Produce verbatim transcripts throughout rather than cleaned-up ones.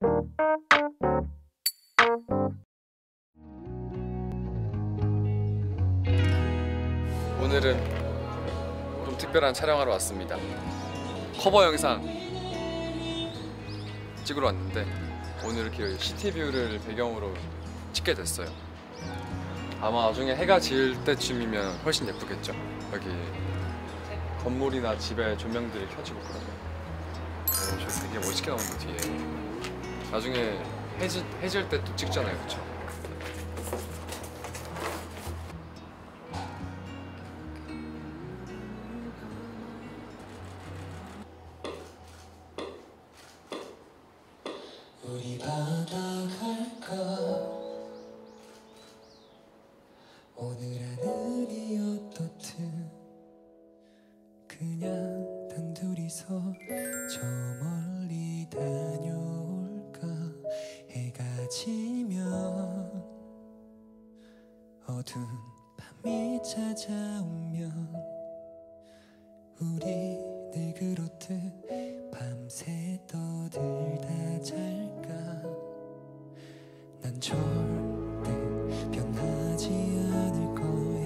오늘은 좀 특별한 촬영하러 왔습니다. 커버 영상 찍으러 왔는데 오늘 이렇게 시티뷰를 배경으로 찍게 됐어요. 아마 나중에 해가 질 때쯤이면 훨씬 예쁘겠죠. 여기 건물이나 집에 조명들이 켜지고 그러면 오, 저 되게 멋있게 나온 거 뒤에. 나중에 해지, 해질 때 또 찍잖아요, 그쵸? 우리 바다 갈까? 오늘 하늘이 어떻든 그냥 단둘이서 저 멀리 다녀올까? 해가 지면 어두운 밤이 찾아오면 우리들 그렇듯 밤새 떠들다 잘까? 난 절대 변하지 않을 거야.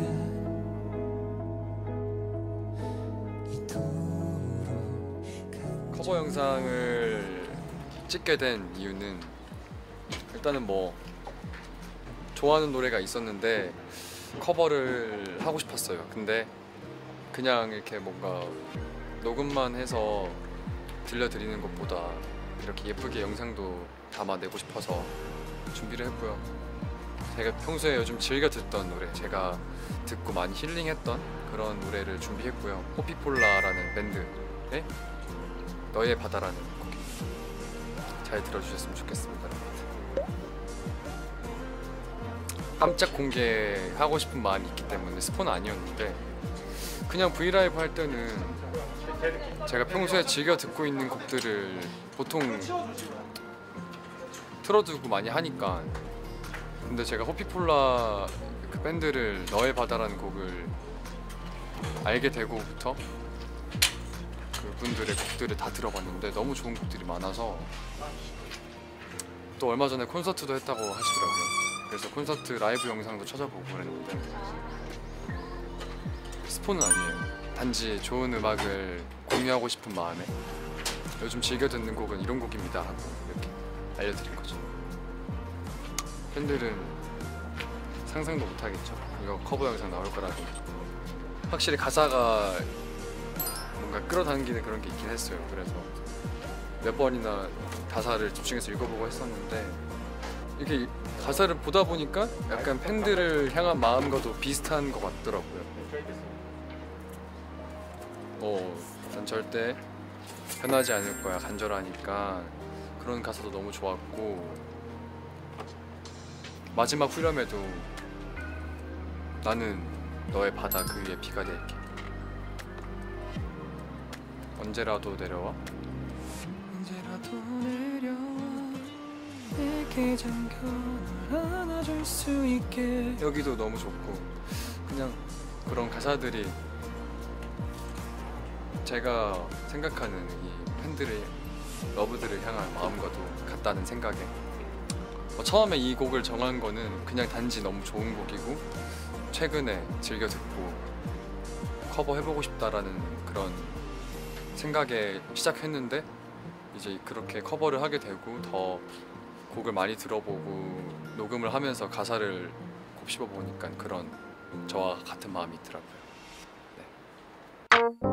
이토록 커버 영상을 찍게 된 이유는 일단은 뭐 좋아하는 노래가 있었는데 커버를 하고 싶었어요. 근데 그냥 이렇게 뭔가 녹음만 해서 들려드리는 것보다 이렇게 예쁘게 영상도 담아내고 싶어서 준비를 했고요. 제가 평소에 요즘 즐겨 듣던 노래, 제가 듣고 많이 힐링했던 그런 노래를 준비했고요. 호피폴라라는 밴드의 너의 바다라는 곡입니다. 잘 들어주셨으면 좋겠습니다. 깜짝 공개하고 싶은 마음이 있기 때문에 스포는 아니었는데 그냥 브이라이브 할 때는 제가 평소에 즐겨 듣고 있는 곡들을 보통 틀어두고 많이 하니까. 근데 제가 호피폴라 그 밴드를 너의 바다라는 곡을 알게 되고부터 그분들의 곡들을 다 들어봤는데 너무 좋은 곡들이 많아서 또 얼마 전에 콘서트도 했다고 하시더라고요. 그래서 콘서트 라이브 영상도 찾아보고 그랬는데 스포는 아니에요. 단지 좋은 음악을 공유하고 싶은 마음에 요즘 즐겨 듣는 곡은 이런 곡입니다 하고 이렇게 알려드린 거죠. 팬들은 상상도 못하겠죠. 이거 커버 영상 나올 거라고. 확실히 가사가 뭔가 끌어당기는 그런 게 있긴 했어요. 그래서 몇 번이나 가사를 집중해서 읽어보고 했었는데 이렇게 가사를 보다 보니까 약간 팬들을 향한 마음과도 비슷한 것 같더라고요. 어, 난 절대 변하지 않을 거야, 간절하니까. 그런 가사도 너무 좋았고 마지막 후렴에도 나는 너의 바다 그 위에 비가 될게. 언제라도 내려와. 언제라도 내려와 내게 잠겨 널 안아줄 수 있게. 여기도 너무 좋고 그냥 그런 가사들이 제가 생각하는 이 팬들의 러브들을 향한 마음과도 같다는 생각에 어, 처음에 이 곡을 정한 거는 그냥 단지 너무 좋은 곡이고 최근에 즐겨 듣고 커버해보고 싶다라는 그런 생각에 시작했는데 이제 그렇게 커버를 하게 되고 더 곡을 많이 들어보고 녹음을 하면서 가사를 곱씹어 보니까 그런 저와 같은 마음이 있더라고요. 네.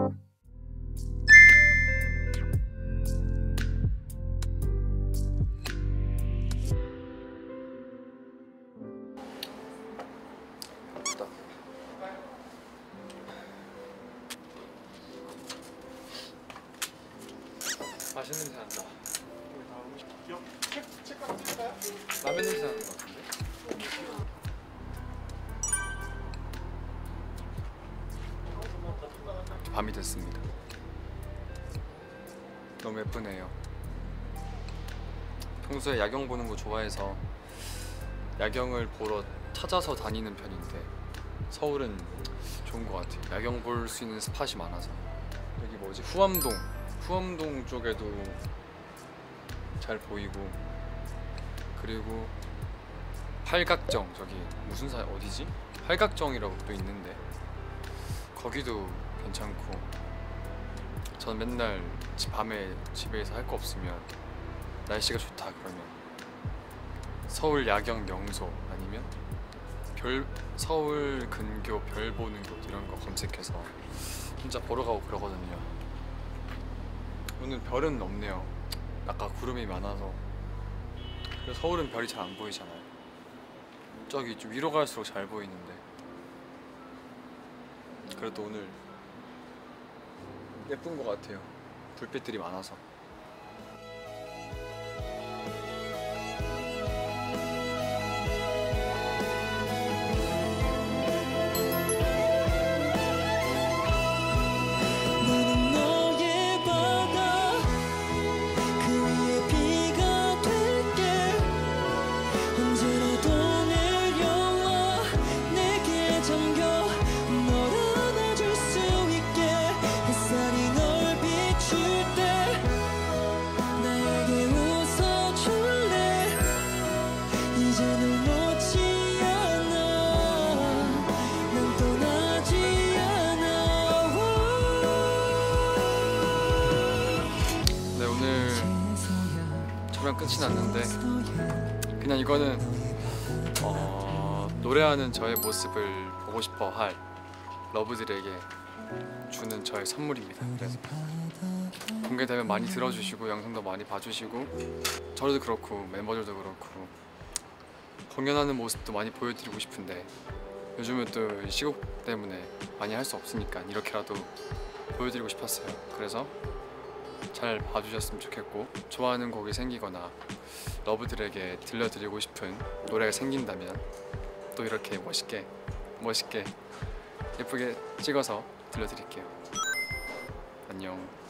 맛있는 냄새 난다. 라면 냄새 나는 것 같은데? 밤이 됐습니다. 너무 예쁘네요. 평소에 야경 보는 거 좋아해서 야경을 보러 찾아서 다니는 편인데 서울은 좋은 것 같아요. 야경 볼 수 있는 스팟이 많아서. 여기 뭐지? 후암동 후암동 쪽에도 잘 보이고 그리고 팔각정, 저기 무슨 사 어디지? 팔각정이라고 또 있는데 거기도 괜찮고, 저는 맨날 집 밤에 집에서 할 거 없으면 날씨가 좋다 그러면 서울 야경 명소 아니면 별 서울 근교 별 보는 곳 이런 거 검색해서 혼자 보러 가고 그러거든요. 오늘 별은 없네요. 아까 구름이 많아서. 그래서 서울은 별이 잘 안 보이잖아요. 저기 좀 위로 갈수록 잘 보이는데 그래도 오늘 예쁜 것 같아요. 불빛들이 많아서. 나는 너의 바다 그 위에 비가 될게 언제라도 내려와 내게 잠겨 널 안아줄 수 있게 햇살이 널 비출 때 나에게 웃어줄래 이제 널 놓지 않아 난 떠나지 않아. 네, 오늘 촬영 끝이 났는데 그냥 이거는 어, 노래하는 저의 모습을 보고 싶어 할 러브들에게 주는 저의 선물입니다. 그래서 공개되면 많이 들어주시고 영상도 많이 봐주시고 저도 그렇고 멤버들도 그렇고 공연하는 모습도 많이 보여드리고 싶은데 요즘은 또 시국 때문에 많이 할 수 없으니까 이렇게라도 보여드리고 싶었어요. 그래서 잘 봐주셨으면 좋겠고, 좋아하는 곡이 생기거나 러브들에게 들려드리고 싶은 노래가 생긴다면 또 이렇게 멋있게 멋있게 예쁘게 찍어서 들려드릴게요. 안녕.